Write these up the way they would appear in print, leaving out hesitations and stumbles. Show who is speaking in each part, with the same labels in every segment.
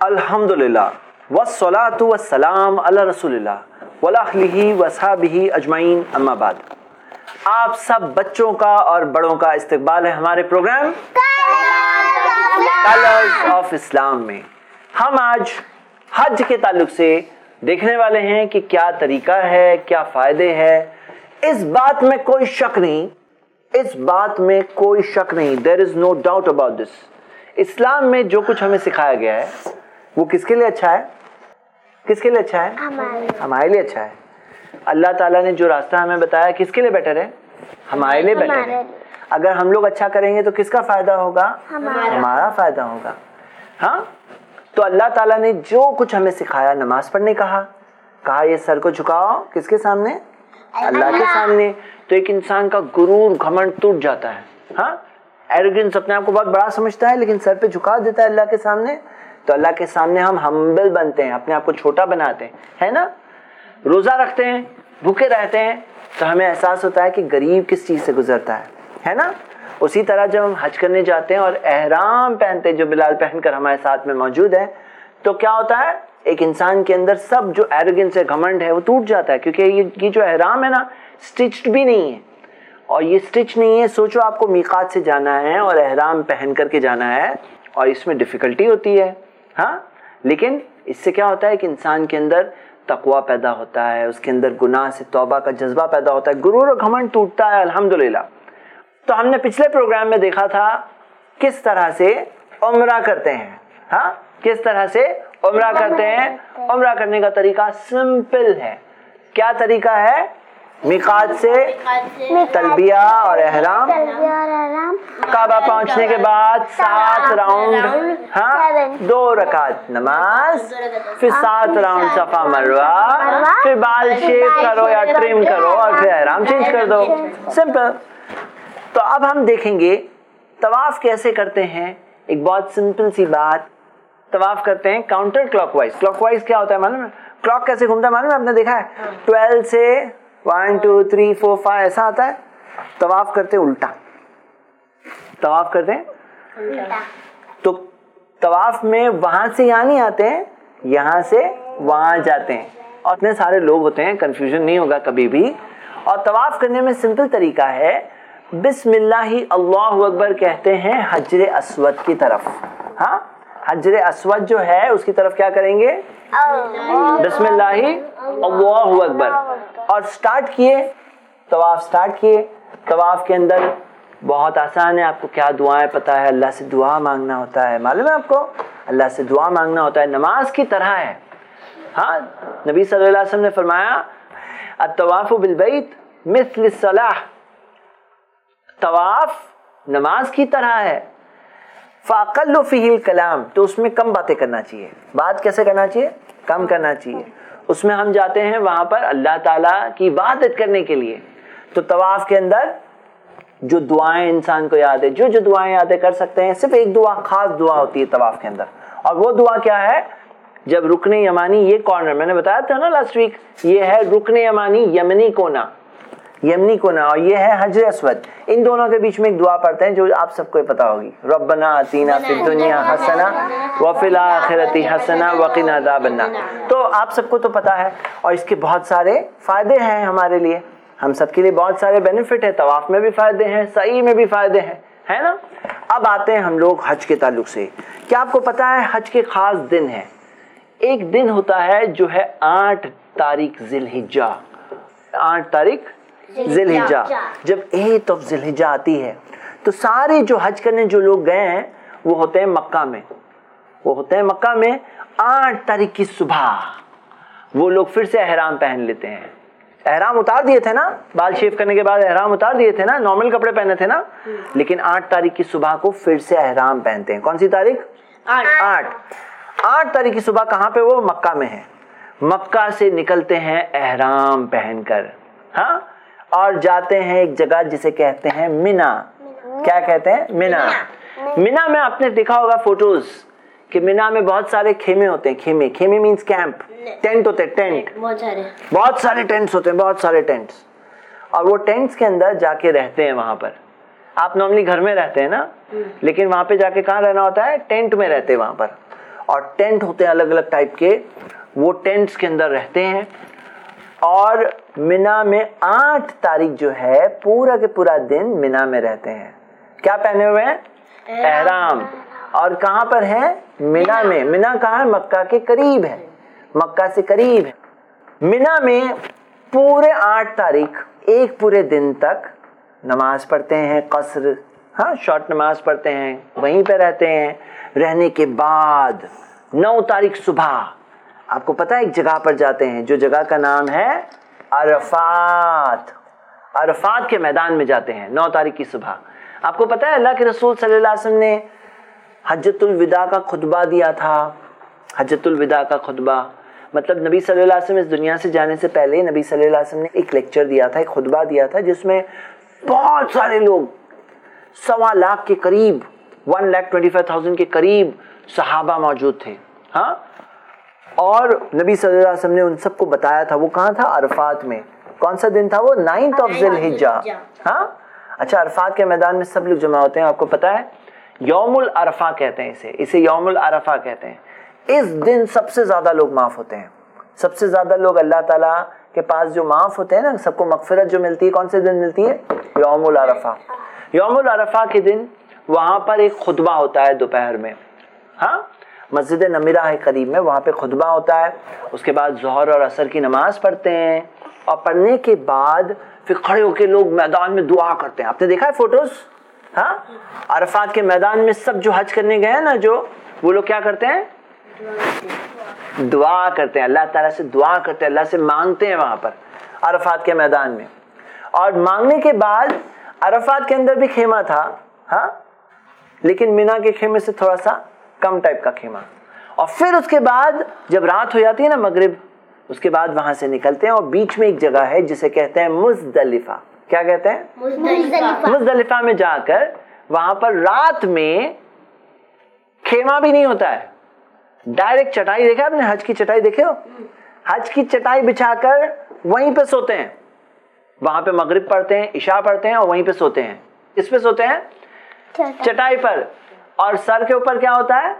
Speaker 1: الحمدللہ والصلاۃ والسلام علی رسول اللہ وعلیہ وصحبہ اجمعین، اما بعد۔ آپ سب بچوں کا اور بڑوں کا استقبال ہے ہمارے پروگرام کلرز آف اسلام میں۔ ہم آج حج کے تعلق سے دیکھنے والے ہیں کہ کیا طریقہ ہے، کیا فائدے ہیں۔ اس بات میں کوئی شک نہیں، there is no doubt about this۔ اسلام میں جو کچھ ہمیں سکھایا گیا ہے وہ کس کے لیے اچھا ہے؟ کس کے لیے اچھا ہے؟ ہمارے لیے اچھا ہے۔ اللہ تعالیٰ نے جو راستہ ہمیں بتایا کس کے لیے بیٹر ہے؟ ہمارے لیے بیٹر ہے۔ اگر ہم لوگ اچھا کریں گے تو کس کا فائدہ ہوگا؟ ہمارا فائدہ ہوگا۔ ہاں، تو اللہ تعالیٰ نے جو کچھ ہمیں سکھایا، نماز پڑھنے کہا یہ سر کو جھکاؤ کس کے سامنے؟ اللہ کے سامنے۔ تو ایک انسان کا غرور، گھمنڈ ٹوٹ جاتا ہے۔ ہاں، ایروگنس، اپنے آپ کو بہت بڑا سمجھتا ہے لیکن سر پہ جھکا دیتا ہے اللہ کے سامنے۔ تو اللہ کے سامنے ہم ہمبل بنتے ہیں، اپنے آپ کو چھوٹا بناتے ہیں، ہے نا۔ روزہ رکھتے ہیں، بھوکے رہتے ہیں تو ہمیں احساس ہوتا ہے کہ غریب کس چیز سے گزرتا ہے نا۔ اسی طرح جب ہم حج کرنے جاتے ہیں اور احرام پہنتے ہیں جو بلال پہن کر ہمارے ساتھ میں موجود ہے، تو کیا ہوتا ہے؟ ایک انسان کے اندر سب جو ایروگنس ہے، گھمنڈ ہے، وہ ٹوٹ جاتا ہے، کیونکہ یہ جو احرام ہے نا، سٹچڈ بھی نہیں ہے۔ اور یہ سٹچ نہیں ہے، سوچو آپ کو میقات سے جانا ہے اور احرام پہن کر کے جانا ہے، اور اس میں ڈیفیکلٹی ہوتی ہے۔ ہاں، لیکن اس سے کیا ہوتا ہے کہ انسان کے اندر تقوی پیدا ہوتا ہے، اس کے اندر گناہ سے توبہ کا جذبہ پیدا ہوتا ہے، غرور اور گھمنڈ ٹوٹتا ہے، الحمدللہ۔ تو ہم نے پچھلے پروگرام میں دیکھا تھا کس طرح سے عمرہ کرتے ہیں۔ ہاں، کس طرح سے عمرہ کرتے ہیں۔ عمرہ کرنے کا طریقہ سمپل ہے۔ کیا طریقہ ہے؟ میقات سے تلبیہ اور احرام، کعبہ پہنچنے کے بعد 7 راؤنڈ، ہاں، 2 رکعت نماز، پھر 7 راؤنڈ صفا مروہ، پھر بال شیو کرو یا ٹرم کرو اور پھر احرام چینج کر دو، سمپل۔ تو اب ہم دیکھیں گے طواف کیسے کرتے ہیں۔ ایک بہت سمپل سی بات، طواف کرتے ہیں counterclockwise. Clockwise کیا ہوتا ہے معلوم ہے؟ کلاک کیسے گھومتا ہے معلوم ہے؟ آپ نے دیکھا ہے 12 سے 1 2 3 4 5 ایسا آتا ہے۔ طواف کرتے الٹا، طواف کرتے الٹا۔ تو طواف میں وہاں سے یہاں نہیں آتے ہیں، یہاں سے وہاں جاتے ہیں، اور اتنے سارے لوگ ہوتے ہیں، کنفیوژن نہیں ہوگا کبھی بھی۔ اور طواف کرنے میں سمپل طریقہ ہے، بسم اللہ اللہ اکبر کہتے ہیں حجر اسود کی طرف۔ ہاں، حجر اسود جو ہے اس کی طرف کیا کریں گے؟ بسم اللہ اللہ اکبر، اور سٹارٹ کیے، طواف سٹارٹ کیے۔ طواف کے اندر بہت آسان ہے، آپ کو کیا دعائیں پتہ ہے؟ اللہ سے دعا مانگنا ہوتا ہے، معلوم ہے آپ کو؟ اللہ سے دعا مانگنا ہوتا ہے، نماز کی طرح ہے۔ ہاں، نبی صلی اللہ علیہ وسلم نے فرمایا الطواف بالبیت مثل الصلاۃ، طواف نماز کی طرح ہے۔ فاقل فیہ الکلام، تو اس میں کم باتیں کرنا چاہیے۔ بات کیسے کرنا چاہیے؟ کم کرنا چاہیے۔ اس میں ہم جاتے ہیں وہاں پر اللہ تعالیٰ کی عبادت کرنے کے لیے۔ تو طواف کے اندر جو دعائیں انسان کو یاد ہے، جو دعائیں یادیں کر سکتے ہیں، صرف ایک دعا، خاص دعا ہوتی ہے طواف کے اندر، اور وہ دعا کیا ہے؟ جب رکن یمانی، یہ کارنر میں نے بتایا تھا نا لاسٹ ویک، یہ ہے رکن یمانی، یمنی کونا، یمنی کونا، اور یہ ہے حجر اسود۔ ان دونوں کے بیچ میں ایک دعا پڑھتے ہیں جو آپ سب کو پتا ہوگی، ربنا آتینا فی الدنیا حسنہ وفی الآخرۃ حسنہ وقنا عذاب النار۔ تو آپ سب کو تو پتا ہے، اور اس کے بہت سارے فائدے ہیں ہمارے لیے، ہم سب کے لیے بہت سارے بینیفٹ ہیں، طواف میں بھی فائدے ہیں، سعی میں بھی فائدے ہیں، ہے نا۔ اب آتے ہیں ہم لوگ حج کے تعلق سے۔ کیا آپ کو پتا ہے حج کے خاص دن ہیں؟ ایک دن ہوتا ہے جو ہے 8 تاریخ ذی الحجہ، 8 تاریخ ذی الحجہ۔ جب 8 ذی الحجہ آتی ہے تو سارے جو حج کرنے جو لوگ گئے ہیں وہ ہوتے ہیں مکہ میں، 8 تاریخ کی صبح وہ لوگ پھر سے احرام پہن لیتے ہیں۔ احرام اتار دیے تھے نا، بال شیف کرنے کے بعد احرام اتار دیے تھے نا، نارمل کپڑے پہنے تھے نا، لیکن 8 تاریخ کی صبح کو پھر سے احرام پہنتے ہیں۔ کون سی تاریخ؟ 8 تاریخ کی صبح کہاں پہ؟ وہ مکہ میں ہے۔ مکہ سے نکلتے ہیں احرام پہن کر، ہاں، اور جاتے ہیں ایک جگہ جسے کہتے ہیں مینا۔ کیا کہتے ہیں؟ مینا۔ مینا میں آپ نے دیکھا ہوگا فوٹوز کہ مینا میں بہت سارے خیمے ہوتے ہیں، خیمے مینز کیمپ، ٹینٹ ہوتے ہیں، ٹینٹ، بہت سارے ٹینٹس ہوتے ہیں، بہت سارے ٹینٹس، اور وہ ٹینٹس کے اندر جا کے رہتے ہیں۔ وہاں پر آپ نارملی گھر میں رہتے ہیں نا، لیکن وہاں پہ جا کے کہاں رہنا ہوتا ہے؟ ٹینٹ میں رہتے ہیں وہاں پر۔ اور ٹینٹ ہوتے ہیں الگ الگ ٹائپ کے, وہ ٹینٹس کے اندر رہتے ہیں. اور مینا میں 8 تاریخ جو ہے پورا کے پورا دن مینا میں رہتے ہیں. کیا پہنے ہوئے ہیں؟ احرام. اور کہاں پر ہے؟ مینا میں. مینا کہاں ہے؟ مکہ کے قریب ہے, مکہ سے قریب ہے. مینا میں پورے 8 تاریخ ایک پورے دن تک نماز پڑھتے ہیں, قصر, ہاں شارٹ نماز پڑھتے ہیں, وہیں پہ رہتے ہیں. رہنے کے بعد 9 تاریخ صبح آپ کو پتا ہے ایک جگہ پر جاتے ہیں جو جگہ کا نام ہے عرفات. عرفات کے میدان میں جاتے ہیں 9 تاریخ کی صبح. آپ کو پتا ہے اللہ کے رسول صلی اللہ علیہ وسلم نے حجۃ الوداع کا خطبہ دیا تھا. حجۃ الوداع کا خطبہ مطلب نبی صلی اللہ علیہ وسلم اس دنیا سے جانے سے پہلے نبی صلی اللہ علیہ وسلم نے ایک لیکچر دیا تھا, ایک خطبہ دیا تھا جس میں بہت سارے لوگ 1.25 لاکھ کے قریب 1,25,000 کے قریب صحابہ موجود تھے. ہاں, اور نبی صلی اللہ علیہ وسلم نے ان سب کو بتایا تھا. وہ کہاں تھا؟ عرفات میں. کون سا دن تھا وہ؟ 9 ذی الحجہ. ہاں اچھا, عرفات کے میدان میں سب لوگ جمع ہوتے ہیں. آپ کو پتا ہے یوم العرفہ کہتے ہیں اسے یوم العرفہ کہتے ہیں. اس دن سب سے زیادہ لوگ معاف ہوتے ہیں. سب سے زیادہ لوگ اللہ تعالیٰ کے پاس جو معاف ہوتے ہیں نا, سب کو مغفرت جو ملتی ہے, کون سے دن ملتی ہے؟ یوم العرفہ. یوم العرفہ کے دن وہاں پر ایک خطبہ ہوتا ہے دوپہر میں. ہاں, مسجد نمیرہ ہے قریب میں, وہاں پہ خطبہ ہوتا ہے. اس کے بعد ظہر اور عصر کی نماز پڑھتے ہیں, اور پڑھنے کے بعد پھر کھڑے ہو کے لوگ میدان میں دعا کرتے ہیں. آپ نے دیکھا ہے فوٹوز؟ ہاں, عرفات کے میدان میں سب جو حج کرنے گئے ہیں نا, جو وہ لوگ کیا کرتے ہیں؟ دعا کرتے ہیں, اللہ تعالیٰ سے دعا کرتے ہیں, اللہ سے مانگتے ہیں وہاں پر عرفات کے میدان میں. اور مانگنے کے بعد عرفات کے اندر بھی خیمہ تھا, ہاں, لیکن مینا کے خیمے سے تھوڑا سا کم ٹائپ کا خیمہ. اور پھر اس کے بعد جب رات ہو جاتی ہے نا, مغرب, اس کے بعد وہاں سے نکلتے ہیں اور بیچ میں ایک جگہ ہے جسے کہتے ہیں مزدلفہ. کیا کہتے ہیں؟ مزدلفہ میں جا کر وہاں پر رات میں خیمہ بھی نہیں ہوتا ہے, ڈائریکٹ چٹائی. دیکھا آپ نے حج کی چٹائی دیکھے ہو؟ حج کی چٹائی بچھا کر وہیں پہ سوتے ہیں. وہاں پہ مغرب پڑھتے ہیں, عشاء پڑھتے ہیں, اور وہیں پہ سوتے ہیں. اس پہ سوتے ہیں چٹائی پر. اور سر کے اوپر کیا ہوتا ہے؟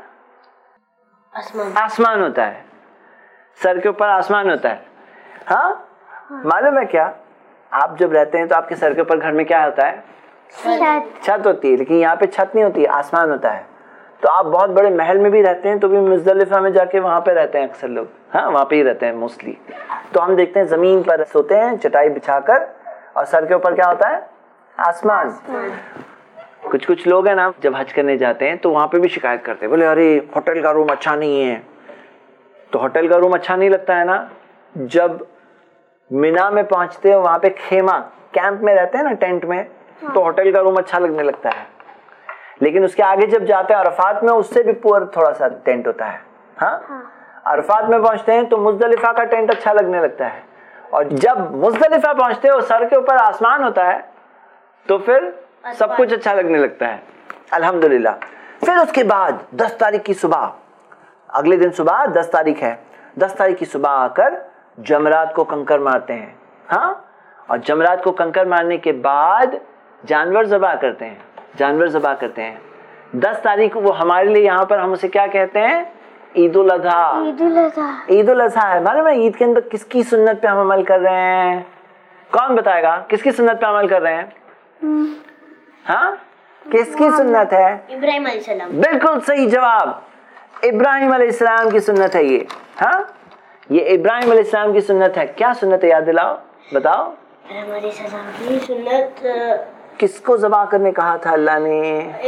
Speaker 1: آسمان ہوتا ہے. سر کے اوپر آسمان ہوتا ہے. ہاں, معلوم ہے کیا, آپ جب رہتے ہیں تو آپ کے سر کے اوپر گھر میں کیا ہوتا ہے؟ چھت ہوتی ہے. لیکن یہاں پہ چھت نہیں ہوتی ہے, آسمان ہوتا ہے. تو آپ بہت بڑے محل میں بھی رہتے ہیں تو بھی مزدلفہ میں جا کے وہاں پہ رہتے ہیں اکثر لوگ. ہاں, وہاں پہ ہی رہتے ہیں موسٹلی. تو ہم دیکھتے ہیں زمین پر سوتے ہیں چٹائی بچھا کر, اور سر کے اوپر کیا ہوتا ہے؟ آسمان. کچھ لوگ ہیں نا, جب حج کرنے جاتے ہیں تو وہاں پہ بھی شکایت کرتے ہیں, بولے ارے ہوٹل کا روم اچھا نہیں ہے. تو ہوٹل کا روم اچھا نہیں لگتا ہے نا, جب مینا میں پہنچتے ہیں وہاں پہ خیمہ کیمپ میں رہتے ہیں نا, ٹینٹ میں, تو ہوٹل کا روم اچھا لگنے لگتا ہے. لیکن اس کے آگے جب جاتے ہیں عرفات میں, اس سے بھی پور تھوڑا سا ٹینٹ ہوتا ہے. ہاں, عرفات میں پہنچتے ہیں تو مزدلفہ کا ٹینٹ اچھا لگنے لگتا ہے. اور جب مزدلفہ پہنچتے ہیں سر کے اوپر آسمان ہوتا ہے تو پھر سب کچھ اچھا لگنے لگتا ہے. الحمدللہ. پھر اس کے بعد 10 تاریخ کی صبح, اگلے دن صبح 10 تاریخ ہے, 10 تاریخ کی صبح آ کر جمرات کو کنکر مارتے ہیں. ہاں, اور جمرات کو کنکر مارنے کے بعد جانور ذبح کرتے ہیں. جانور ذبح کرتے ہیں 10 تاریخ. وہ ہمارے لیے یہاں پر ہم اسے کیا کہتے ہیں؟ عید الاضحیٰ. عید الاضحیٰ ہے. معلوم ہے عید کے اندر کس کی سنت پہ ہم عمل کر رہے ہیں؟ کون بتائے گا کس کی سنت پہ عمل کر رہے ہیں؟ ہاں, کس کی سنت ہے؟
Speaker 2: ابراہیم علیہ السلام.
Speaker 1: بالکل صحیح جواب, ابراہیم علیہ السلام کی سنت ہے یہ. ہاں, یہ ابراہیم علیہ السلام کی سنت ہے. کیا سنت ہے, یاد دلاؤ, بتاؤ.
Speaker 2: ابراہیم علیہ السلام کی سنت
Speaker 1: کس کو ذبح کرنے کہا تھا اللہ نے؟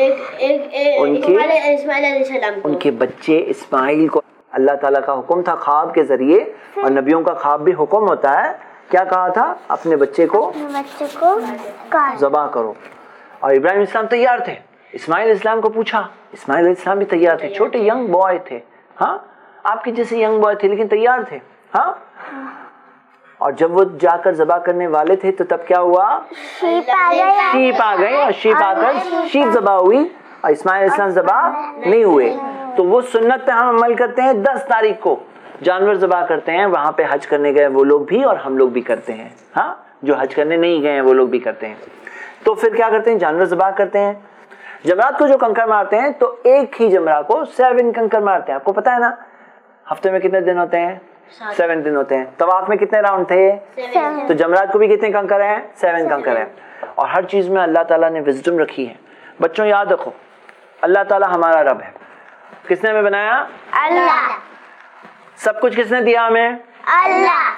Speaker 2: اسماعیل علیہ السلام کو.
Speaker 1: ان کے بچے اسماعیل کو اللہ تعالیٰ کا حکم تھا خواب کے ذریعے, اور نبیوں کا خواب بھی حکم ہوتا ہے. کیا کہا تھا؟ اپنے بچے کو ذبح کرو. اور ابراہیم السلام تیار تھے. اسماعیل علیہ السلام کو پوچھا, اسماعیل علیہ السلام بھی تیار تھے. چھوٹے ینگ بوائے تھے. ہاں, آپ کے جیسے ینگ بوائے تھے, لیکن تیار تھے. ہاں, اور جب وہ جا کر ذبح کرنے والے تھے تو تب کیا ہوا؟ شیپ آ گئے. اور شیپ آ کر شیپ ذبح ہوئی, اور اسماعیل علیہ السلام ذبح نہیں ہوئے. تو وہ سنت پہ ہم عمل کرتے ہیں. 10 تاریخ کو جانور ذبح کرتے ہیں. وہاں پہ حج کرنے گئے وہ لوگ بھی, اور ہم لوگ بھی کرتے ہیں. ہاں, جو حج کرنے نہیں گئے ہیں وہ لوگ بھی کرتے ہیں. تو پھر کیا کرتے ہیں؟ جانور ذبح کرتے ہیں. जमरात को जो कंकर मारते हैं तो एक ही जमरा को 7 कंकर मारते हैं। आपको पता है ना हफ्ते में कितने दिन होते हैं? 7 दिन होते हैं। तवाफ में कितने राउंड थे?
Speaker 2: 7।
Speaker 1: तो जमरात को भी कितने कंकर हैं? 7 कंकर हैं। और हर चीज में अल्लाह ताला ने विजडम रखी है। बच्चों याद रखो, अल्लाह ताला हमारा रब है। किसने हमें बनाया?
Speaker 2: अल्लाह।
Speaker 1: सब कुछ किसने दिया हमें?
Speaker 2: अल्लाह।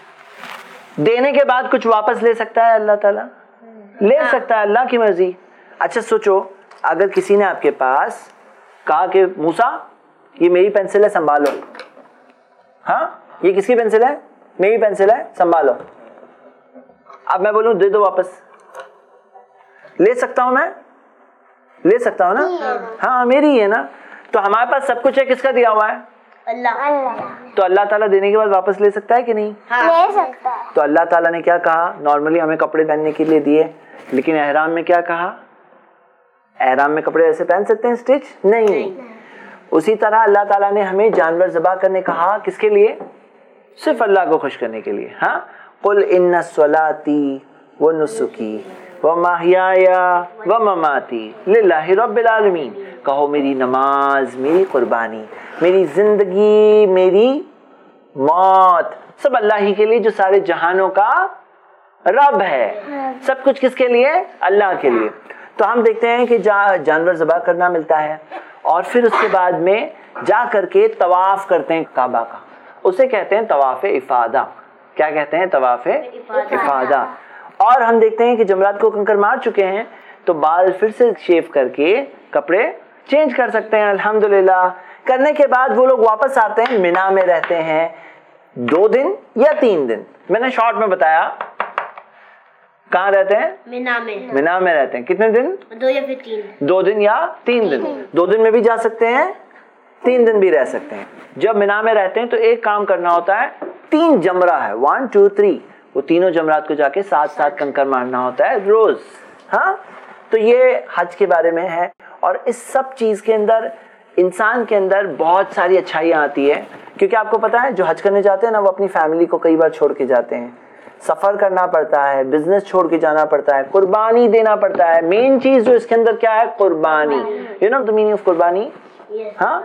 Speaker 1: देने के बाद कुछ वापस ले सकता है अल्लाह ताला? ले सकता है, अल्लाह की मर्जी। अच्छा सोचो, अगर किसी ने आपके पास कहा कि मूसा ये मेरी पेंसिल है संभालो, हाँ ये किसकी पेंसिल है? मेरी पेंसिल है संभालो। अब मैं बोलूं दे दो वापस, ले सकता हूं मैं? ले सकता हूं ना? हाँ मेरी है ना। तो हमारे पास सब कुछ है, किसका दिया हुआ है?
Speaker 2: अल्लाह।
Speaker 1: तो अल्लाह ताला देने के बाद वापस ले सकता है कि नहीं?
Speaker 2: ले सकता है।
Speaker 1: तो अल्लाह ताला ने क्या कहा? नॉर्मली हमें कपड़े पहनने के लिए दिए, लेकिन एहराम में क्या कहा? एहराम में कपड़े ऐसे पहन सकते हैं स्टिच? नहीं। उसी तरह अल्लाह ताला ने हमें जानवर ज़बह करने कहा, किसके लिए? सिर्फ अल्लाह को खुश करने के लिए। हाँ, कुल इन्ना स्वलाती व नुसुकी व महयाया व ममाती लिल्लाहि रब्बिल आलमीन। कहो मेरी नमाज, मेरी कुर्बानी, मेरी जिंदगी, मेरी मौत सब अल्लाह ही के लिए, जो सारे जहानों का रब है। सब कुछ किसके लिए? अल्लाह के लिए। तो हम देखते हैं कि जानवर ज़बह करना मिलता है और फिर उसके बाद में जा करके तवाफ करते हैं काबा का, उसे कहते हैं तवाफ इफादा। क्या कहते हैं? तवाफ इफादा। और हम देखते हैं कि जमरात को कंकर मार चुके हैं तो बाल फिर से शेव करके कपड़े चेंज कर सकते हैं। अल्हम्दुलिल्लाह। करने के बाद वो लोग वापस आते हैं, मिना में रहते हैं 2 दिन या 3 दिन। मैंने शॉर्ट में बताया। कहाँ रहते हैं?
Speaker 2: मिना में।
Speaker 1: मिना में रहते हैं। कितने दिन?
Speaker 2: 2 या फिर 3।
Speaker 1: 2 दिन या 3 दिन। 2 दिन में भी जा सकते हैं, 3 दिन भी रह सकते हैं। जब मिना में रहते हैं तो एक काम करना होता है, 3 जमरा है 1 2 3, वो तीनों जमरात को जाके 7 कंकर मारना होता है रोज। हाँ, तो ये हज के बारे में है। और इस सब चीज के अंदर इंसान के अंदर बहुत सारी अच्छाइयाँ आती है, क्योंकि आपको पता है जो हज करने जाते हैं ना, वो अपनी फैमिली को कई बार छोड़ के जाते हैं, सफर करना पड़ता है, बिजनेस छोड़ के जाना पड़ता है, कुर्बानी देना पड़ता है। मेन चीज जो इसके अंदर क्या है? कुर्बानी। You know the meaning of कुर्बानी? हाँ,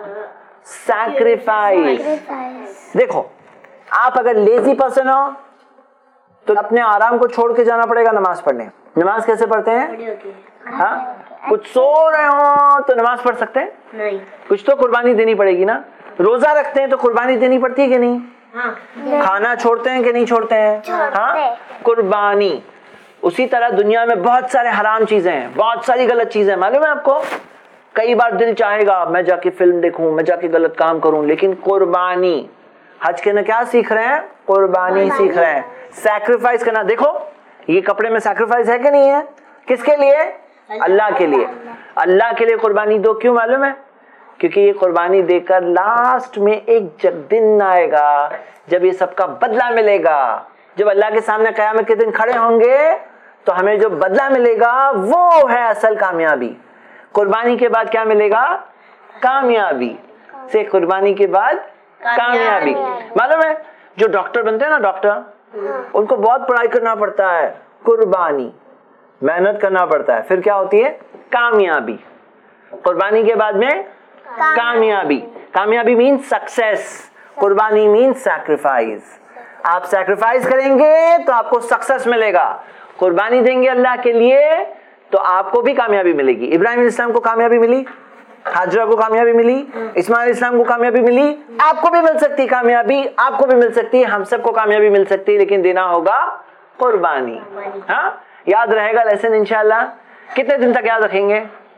Speaker 1: सैक्रिफाइस। देखो, आप अगर लेजी पर्सन हो तो अपने आराम को छोड़ के जाना पड़ेगा नमाज पढ़ने। नमाज कैसे पढ़ते हैं? हाँ, कुछ सो रहे हो तो नमाज पढ़ सकते हैं?
Speaker 2: नहीं।
Speaker 1: कुछ तो कुर्बानी देनी पड़ेगी ना। रोजा रखते हैं तो कुर्बानी देनी पड़ती है कि नहीं?
Speaker 2: हाँ।
Speaker 1: खाना छोड़ते हैं कि नहीं छोड़ते हैं? हाँ, कुर्बानी। उसी तरह दुनिया में बहुत सारे हराम चीजें हैं, बहुत सारी गलत चीजें, मालूम है आपको? कई बार दिल चाहेगा मैं जाके फिल्म देखूं, मैं जाके गलत काम करूं, लेकिन कुर्बानी। हज के ना क्या सीख रहे हैं? कुर्बानी सीख रहे हैं, सैक्रिफाइस करना। देखो ये कपड़े में सैक्रिफाइस है कि नहीं है? किसके लिए? अल्लाह के लिए। अल्लाह के लिए कुर्बानी दो। क्यों मालूम है? क्योंकि ये कुर्बानी देकर लास्ट में एक दिन आएगा जब ये सबका बदला मिलेगा। जब अल्लाह के सामने क़यामत के दिन खड़े होंगे तो हमें जो बदला मिलेगा वो है असल कामयाबी। कुर्बानी के बाद क्या मिलेगा? कामयाबी। से कुर्बानी के बाद कामयाबी। मालूम है जो डॉक्टर बनते हैं ना, डॉक्टर, उनको बहुत पढ़ाई करना पड़ता है, कुर्बानी, मेहनत करना पड़ता है, फिर क्या होती है? कामयाबी। कुर्बानी के बाद में कामयाबी। कामयाबी मीन्स सक्सेस, कुर्बानी मीन्स सैक्रिफाइस। आप सैक्रिफाइस करेंगे तो आपको सक्सेस मिलेगा, कुर्बानी देंगे अल्लाह के लिए तो आपको भी कामयाबी मिलेगी। इब्राहिम अलैहिस्सलाम को कामयाबी मिली, हाजरा को कामयाबी मिली, इस्माइल अलैहिस्सलाम को कामयाबी मिली, आपको भी मिल सकती है कामयाबी, आपको भी मिल सकती है, हम सबको कामयाबी मिल सकती है, लेकिन देना होगा कुर्बानी। हाँ, याद रहेगा लेसन इंशाल्लाह। कितने दिन तक याद रखेंगे?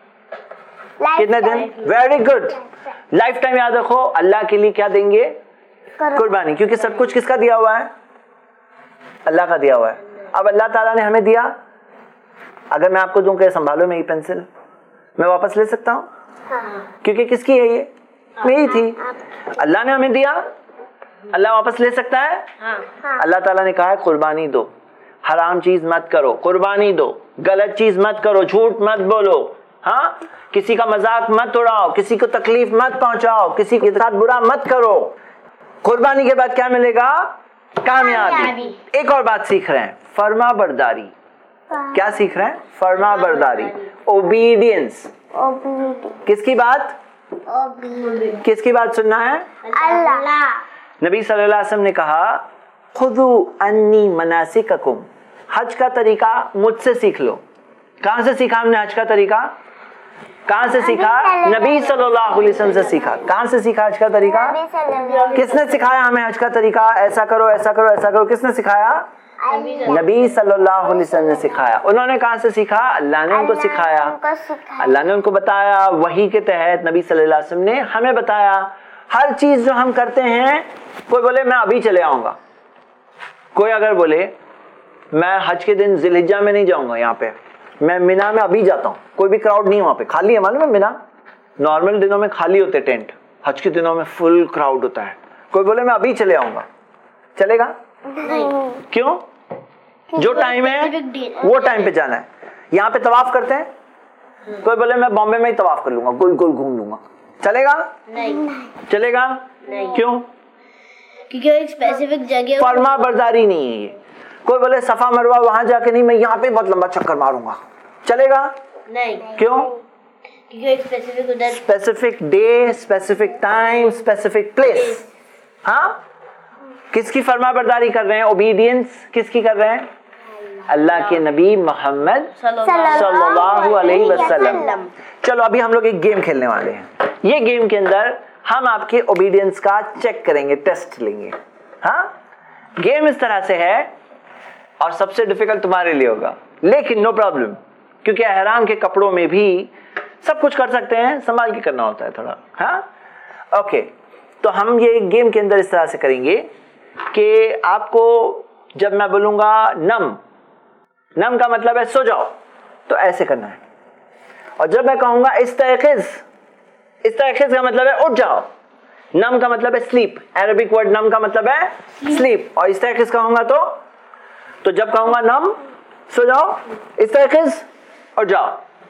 Speaker 1: कितने दिन? वेरी गुड, लाइफ टाइम याद रखो। अल्लाह के लिए क्या देंगे? कुर्बानी। क्योंकि सब कुछ किसका दिया हुआ है? अल्लाह का दिया हुआ है। अब अल्लाह ताला ने हमें दिया, अगर मैं आपको दूं कि संभालो मेरी पेंसिल, मैं वापस ले सकता हूँ? क्योंकि किसकी है ये? मेरी थी। अल्लाह ने हमें दिया, अल्लाह वापस ले सकता है? अल्लाह ताला ने कहा है कुर्बानी दो, हराम चीज मत करो, कुर्बानी दो, गलत चीज मत करो, झूठ मत बोलो, हाँ, किसी का मजाक मत उड़ाओ, किसी को तकलीफ मत पहुंचाओ, किसी के साथ बुरा मत करो। कुर्बानी के बाद क्या मिलेगा? कामयाबी। एक और बात सीख रहे हैं, फर्मा बरदारी। क्या सीख रहे हैं? फर्मा बरदारी, ओबीडियंस। किसकी बात? किसकी बात सुनना है?
Speaker 2: अल्लाह।
Speaker 1: नबी सल्लल्लाहु अलैहि वसल्लम ने कहा खुदू अन्नी मनासिककुम, हज का तरीका मुझसे सीख लो। कहां से सीखा हमने हज का तरीका? कहां से सीखा? नबी सल्लल्लाहु अलैहि वसल्लम से सीखा। कहां से सीखा हज का तरीका? किसने सिखाया हमें हज का तरीका? ऐसा करो, ऐसा करो, ऐसा करो। किसने सिखाया? नबी सल्लल्लाहु अलैहि वसल्लम ने सिखाया। उन्होंने कहां से सीखा? अल्लाह ने उनको सिखाया, अल्लाह ने उनको बताया। वही के तहत नबी सल्लल्लाहु अलैहि वसल्लम ने हमें बताया। हर चीज जो हम करते हैं, कोई बोले मैं अभी चले आऊंगा, कोई अगर बोले मैं हज के दिन जिलहिज्जा में नहीं जाऊंगा, यहाँ पे मैं मिना में अभी जाता हूँ, कोई भी क्राउड नहीं है वहां पे, खाली है। मालूम है मिना नॉर्मल दिनों में खाली होते टेंट, हज के दिनों में फुल क्राउड होता है। कोई बोले मैं अभी चले आऊंगा, चलेगा?
Speaker 2: नहीं।
Speaker 1: क्यों? जो टाइम है वो टाइम पे जाना है। यहाँ पे तवाफ करते हैं, कोई बोले मैं बॉम्बे में ही तवाफ कर लूंगा, गोल गोल घूम लूंगा, चलेगा?
Speaker 2: नहीं।
Speaker 1: चलेगा?
Speaker 2: नहीं।
Speaker 1: क्यों?
Speaker 2: क्योंकि एक स्पेसिफिक जगह
Speaker 1: फर्मा बरदारी नहीं है ये। कोई बोले सफा मरवा वहां जाके नहीं, मैं यहाँ पे बहुत लंबा चक्कर मारूंगा, चलेगा?
Speaker 2: नहीं।
Speaker 1: क्यों?
Speaker 2: क्योंकि एक स्पेसिफिक उधर
Speaker 1: specific day, specific time, specific place. हाँ, किसकी फर्मा बरदारी कर रहे हैं? ओबीडियंस किसकी कर रहे हैं? अल्लाह के नबी मोहम्मद सल्लल्लाहु अलैहि वसल्लम। चलो अभी हम लोग एक गेम खेलने वाले हैं। ये गेम के अंदर हम आपके ओबीडियंस का चेक करेंगे, टेस्ट लेंगे। हाँ, गेम इस तरह से है और सबसे डिफिकल्ट तुम्हारे लिए होगा, लेकिन नो प्रॉब्लम, क्योंकि एहराम के कपड़ों में भी सब कुछ कर सकते हैं, संभाल के करना होता है थोड़ा। हाँ, ओके। तो हम ये गेम के अंदर इस तरह से करेंगे कि आपको जब मैं बोलूंगा नम, नम का मतलब है सो जाओ, तो ऐसे करना है। और जब मैं कहूंगा इस्तयक़िज़, इस्तयक़िज़ का मतलब है उठ जाओ। नम का मतलब है स्लीप, अरबिक वर्ड नम का मतलब है स्लीप। और इस्तयक़िज़ कहूंगा तो जब कहूंगा नम सो जाओ, इस्तयक़िज़ और जाओ,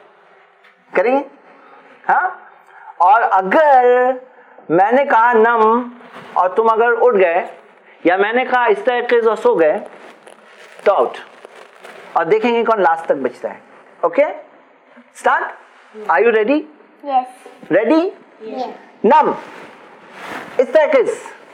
Speaker 1: करेंगे? हाँ, और अगर मैंने कहा नम और तुम अगर उठ गए, या मैंने कहा इस्तयक़िज़ और सो गए, तो आउट। और देखेंगे कौन लास्ट तक बचता है। Okay, start. Are you ready?
Speaker 2: Yes.
Speaker 1: Ready?
Speaker 2: Yes.
Speaker 1: नम, इस्तयक़िज़,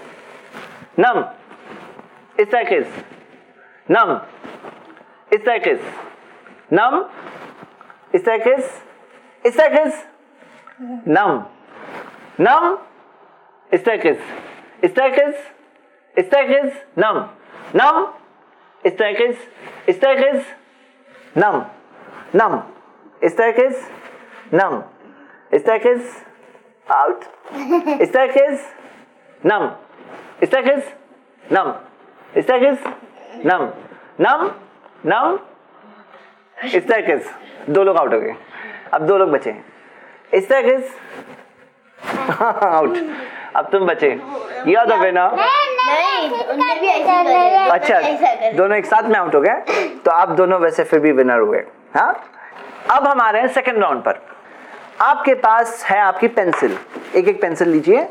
Speaker 1: नम, इस्तयक़िज़, नम, इस्तयक़िज़, नम, इस्तयक़िज़, इस्तयक़िज़, नम, नम, इस्तयक़िज़, इस्तयक़िज़, इस्तयक़िज़, नम, नम, इस्तयक़िज़, इस्तयक़िज़, नम, नम, इस्तयक़िज़, नम, इस्तयक़िज़, आउट, इस्तयक़िज़, नम, इस्तयक़िज़, नम, इस्तयक़िज़, नम, नम, नम, इस्तयक़िज़। दो लोग आउट हो गए, अब दो लोग बचे। इस्तयक़िज़, आउट। अब तुम बचे। You are the winner.
Speaker 2: नहीं, उनने भी ऐसे किया।
Speaker 1: अच्छा, दोनों एक साथ में आउट हो गए, तो आप दोनों वैसे फिर भी विनर हुए। हाँ, अब हमारे सेकंड राउंड पर। आपके पास है आपकी पेंसिल, एक एक पेंसिल लीजिए।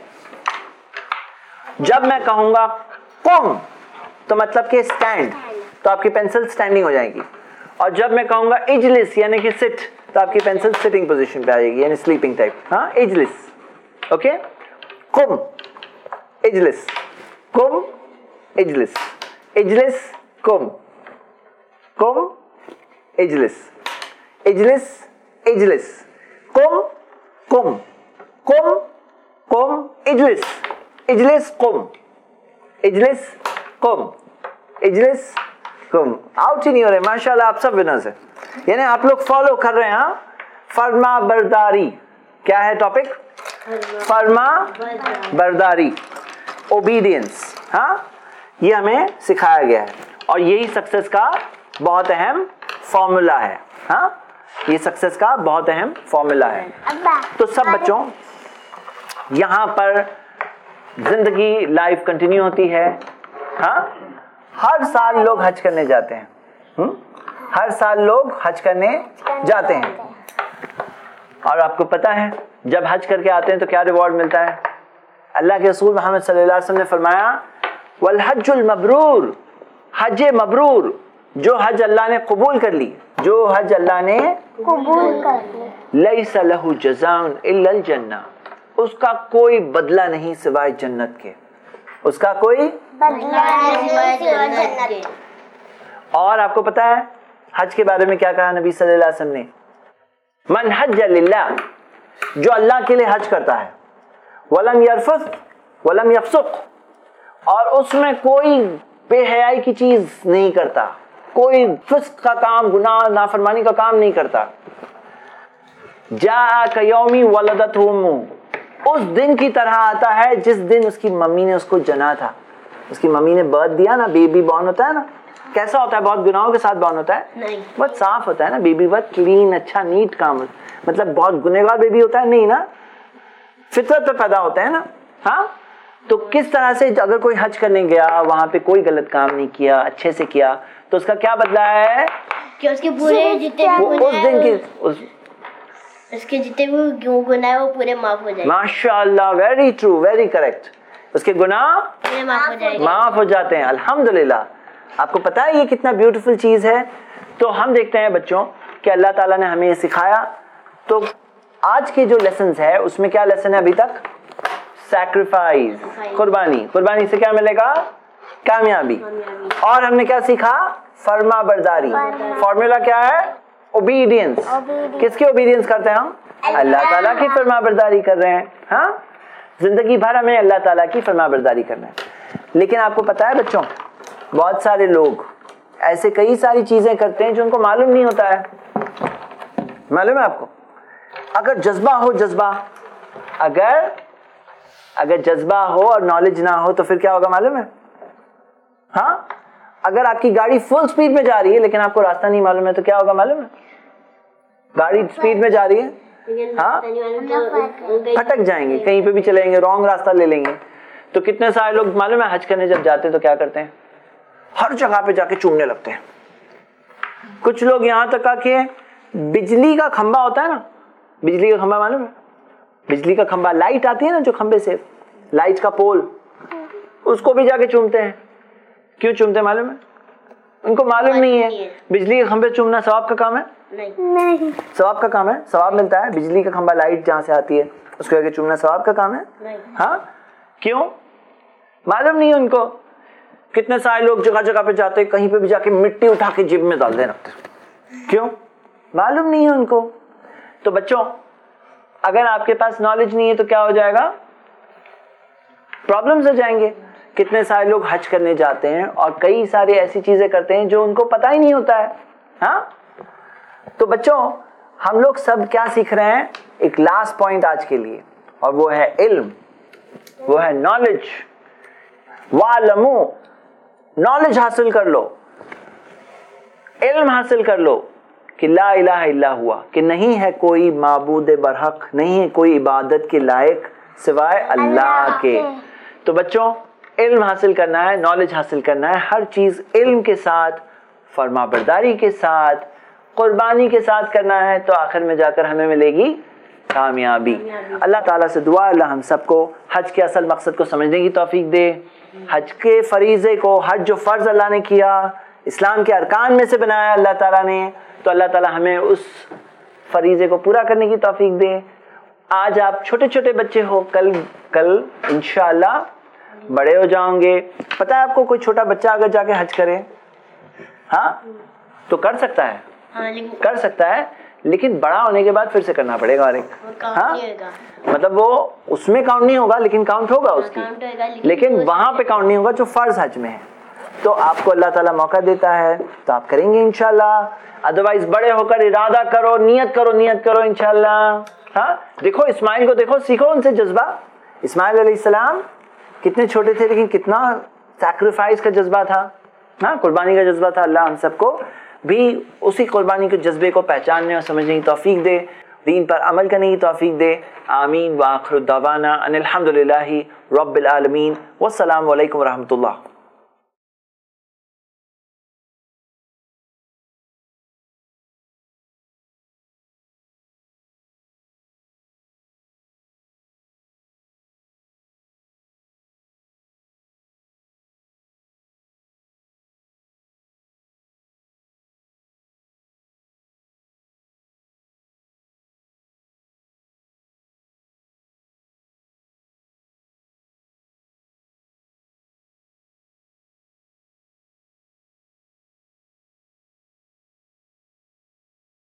Speaker 1: जब मैं कहूंगा कुम, तो मतलब कि स्टैंड, तो आपकी पेंसिल स्टैंडिंग हो जाएगी। और जब मैं कहूंगा इजलिस यानी कि सिट, तो आपकी पेंसिल सिटिंग पोजीशन पे आ जाएगी, यानी स्लीपिंग टाइप। हाँ, इजलिस। ओके, कुम, इजलिस, कुम, इजलिस, इजलिस, कुम, कुम, इजलिस, इजलिस, इजलिस, कुम, कुम, कुम, कुम, इजलिस, इजलिस, कुम, इजलिस, कुम, इजलिस, कुम। आउट ही नहीं हो रहे। माशाल्लाह, आप सब विनर्स हैं, यानी आप लोग फॉलो कर रहे हैं। हाँ, फर्मा बरदारी क्या है टॉपिक? फर्मा बरदारी, ओबीडियंस। हाँ, ये हमें सिखाया गया है और यही सक्सेस का बहुत अहम फॉर्मूला है। हाँ, ये सक्सेस का बहुत अहम फॉर्मूला है। तो सब बच्चों, यहाँ पर जिंदगी लाइफ कंटिन्यू होती है। हाँ, हर साल लोग हज करने जाते हैं। हर साल लोग हज करने जाते हैं। और आपको पता है जब हज करके आते हैं तो क्या रिवॉर्ड मिलता है? अल्लाह के रसूल मोहम्मद सल्लल्लाहु अलैहि वसल्लम ने फरमाया, वल हज्जुल मबरूर, हज मबरूर, जो हज अल्लाह ने कबूल कर ली, جو حج اللہ نے
Speaker 2: قبول کر لیا،
Speaker 1: لیس لہ جزاء الا الجنہ، اس کا کوئی بدلہ نہیں سوائے جنت کے، اس کا کوئی
Speaker 2: بدلہ نہیں سوائے جنت کے۔
Speaker 1: اور آپ کو پتا ہے حج کے بارے میں کیا کہا نبی صلی اللہ علیہ وسلم نے؟ من حج للہ، جو اللہ کے لیے حج کرتا ہے، ولم یرفث ولم یفسق، اور اس میں کوئی بے حیائی کی چیز نہیں کرتا، کوئی فسق کا کام، گناہ نافرمانی کا کام نہیں کرتا، جاء کیوم ولدتہ امہ، اس دن کی طرح آتا ہے جس دن اس کی ممی نے اس کو جنا تھا، اس کی ممی نے برتھ دیا نا، بیبی بورن ہوتا ہے نا، کیسا ہوتا ہے؟ بہت گناہوں کے ساتھ بورن ہوتا ہے؟
Speaker 2: نہیں،
Speaker 1: بہت صاف ہوتا ہے نا بیبی، بہت کلین، اچھا نیٹ کام، مطلب بہت گنہگار بیبی ہوتا ہے نہیں نا، فطرت پہ پیدا ہوتا ہے نا۔ ہاں، تو کس طرح سے اگر کوئی حج کرنے گیا، وہاں پہ کوئی غلط کام نہیں کیا، اچھے سے کیا، تو اس کا کیا بدلہ ہے
Speaker 2: کہ اس کے پورے جتنے بھی
Speaker 1: وہ
Speaker 2: گناہ
Speaker 1: اس دن کی
Speaker 2: اس کے جتنے بھی گناہ ہیں وہ پورے معاف ہو جائیں گے،
Speaker 1: ماشاء اللہ، ویری ٹرو، ویری کریکٹ، اس کے گناہ
Speaker 2: پورے معاف ہو جائیں گے۔
Speaker 1: معاف ہو جاتے ہیں، الحمدللہ۔ آپ کو پتا ہے یہ کتنا بیوٹیفل چیز ہے؟ تو ہم دیکھتے ہیں بچوں کہ اللہ تعالیٰ نے ہمیں یہ سکھایا۔ تو آج کے جو لیسنز ہے اس میں کیا لیسن ہے ابھی تک؟ سیکریفائز، قربانی۔ قربانی سے کیا ملے گا؟ کامیابی۔ اور ہم نے کیا سیکھا؟ فرما برداری۔ فارمولا کیا ہے؟ اوبیڈینس۔ کس کی اوبیڈینس کرتے ہیں ہم؟ اللہ تعالیٰ کی فرما برداری کر رہے ہیں۔ ہاں، زندگی بھر ہمیں اللہ تعالیٰ کی فرما برداری کرنا ہے۔ لیکن آپ کو پتا ہے بچوں، بہت سارے لوگ ایسے کئی ساری چیزیں کرتے ہیں جو ان کو معلوم نہیں ہوتا ہے۔ معلوم ہے آپ کو؟ اگر جذبہ ہو، جذبہ اگر جذبہ ہو اور نالج نہ ہو تو پھر کیا ہوگا معلوم ہے؟ ہاں، اگر آپ کی گاڑی فل سپیڈ میں جا رہی ہے لیکن آپ کو راستہ نہیں معلوم ہے تو کیا ہوگا معلوم ہے؟ گاڑی سپیڈ میں جا رہی ہے، ہاں، پھٹک جائیں گے، کہیں پہ بھی چلیں گے، رانگ راستہ لے لیں گے۔ تو کتنے سارے لوگ معلوم ہے حج کرنے جب جاتے ہیں تو کیا کرتے ہیں؟ ہر جگہ پہ جا کے چومنے لگتے ہیں۔ کچھ لوگ یہاں تک آ کے بجلی کا کھمبا ہوتا ہے نا، بجلی کا کھمبا معلوم ہے؟ بجلی کا کھمبا، لائٹ آتی ہے نا جو کھمبے سے، لائٹ کا پول، اس کو بھی جا کے چومتے ہیں۔ کیوں چومتے ہیں معلوم ہے؟ ان کو معلوم نہیں ہے بجلی کے کھمبے چومنا ثواب کا کام ہے،
Speaker 2: نہیں،
Speaker 1: ثواب کا کام ہے، ثواب ملتا ہے۔ بجلی کا کھمبا، لائٹ جہاں سے آتی ہے اس کو جا کے چومنا ثواب کا کام ہے۔ ہاں، کیوں؟ معلوم نہیں ہے ان کو۔ کتنے سارے لوگ جگہ جگہ پہ جاتے ہیں، کہیں پہ بھی جا کے مٹی اٹھا کے جیب میں ڈال دے رکھتے ہیں۔ کیوں؟ معلوم نہیں ہے ان کو۔ تو بچوں، اگر آپ کے پاس نالج نہیں ہے تو کیا ہو جائے گا؟ پرابلمز ہو جائیں گے۔ کتنے سارے لوگ حج کرنے جاتے ہیں اور کئی ساری ایسی چیزیں کرتے ہیں جو ان کو پتہ ہی نہیں ہوتا ہے۔ ہاں، تو بچوں ہم لوگ سب کیا سیکھ رہے ہیں؟ ایک لاسٹ پوائنٹ آج کے لیے، اور وہ ہے علم، وہ ہے نالج۔ وَعْلَمُوا، نالج حاصل کر لو، علم حاصل کر لو کہ لا الہ الا ہوا، کہ نہیں ہے کوئی معبود برحق، نہیں ہے کوئی عبادت کے لائق سوائے اللہ کے۔ تو بچوں علم حاصل کرنا ہے، نالج حاصل کرنا ہے، ہر چیز علم کے ساتھ، فرما برداری کے ساتھ، قربانی کے ساتھ کرنا ہے، تو آخر میں جا کر ہمیں ملے گی کامیابی۔ اللہ تعالیٰ سے دعا اللہ ہم سب کو حج کے اصل مقصد کو سمجھنے کی توفیق دے، حج کے فریضے کو، حج جو فرض اللہ نے کیا، اسلام کے ارکان میں سے بنایا اللہ تعالیٰ نے، تو اللہ تعالیٰ ہمیں اس فریضے کو پورا کرنے کی توفیق دے۔ آج آپ چھوٹے چھوٹے بچے ہو، کل انشاءاللہ بڑے ہو جاؤں گے۔ پتہ ہے آپ کو کوئی چھوٹا بچہ اگر جا کے حج کرے، ہاں، تو کر سکتا ہے، لیکن بڑا ہونے کے بعد پھر سے کرنا پڑے گا اور ایک، ہاں، مطلب وہ اس میں کاؤنٹ نہیں ہوگا لیکن کاؤنٹ ہوگا اس کی، لیکن وہاں پہ کاؤنٹ نہیں ہوگا جو فرض حج میں ہے۔ تو آپ کو اللہ تعالیٰ موقع دیتا ہے تو آپ کریں گے انشاءاللہ، ادروائز بڑے ہو کر ارادہ کرو، نیت کرو انشاءاللہ۔ ہاں، دیکھو اسماعیل کو، دیکھو، سیکھو ان سے جذبہ۔ اسماعیل علیہ السلام کتنے چھوٹے تھے لیکن کتنا سیکریفائس کا جذبہ تھا، ہاں، قربانی کا جذبہ تھا۔ اللہ ہم سب کو بھی اسی قربانی کے جذبے کو پہچاننے اور سمجھنے کی توفیق دے، دین پر عمل کرنے کی توفیق دے۔ آمین۔ وآخر دعوانا ان الحمدللہ رب العالمین، والسلام علیکم ورحمۃ اللہ۔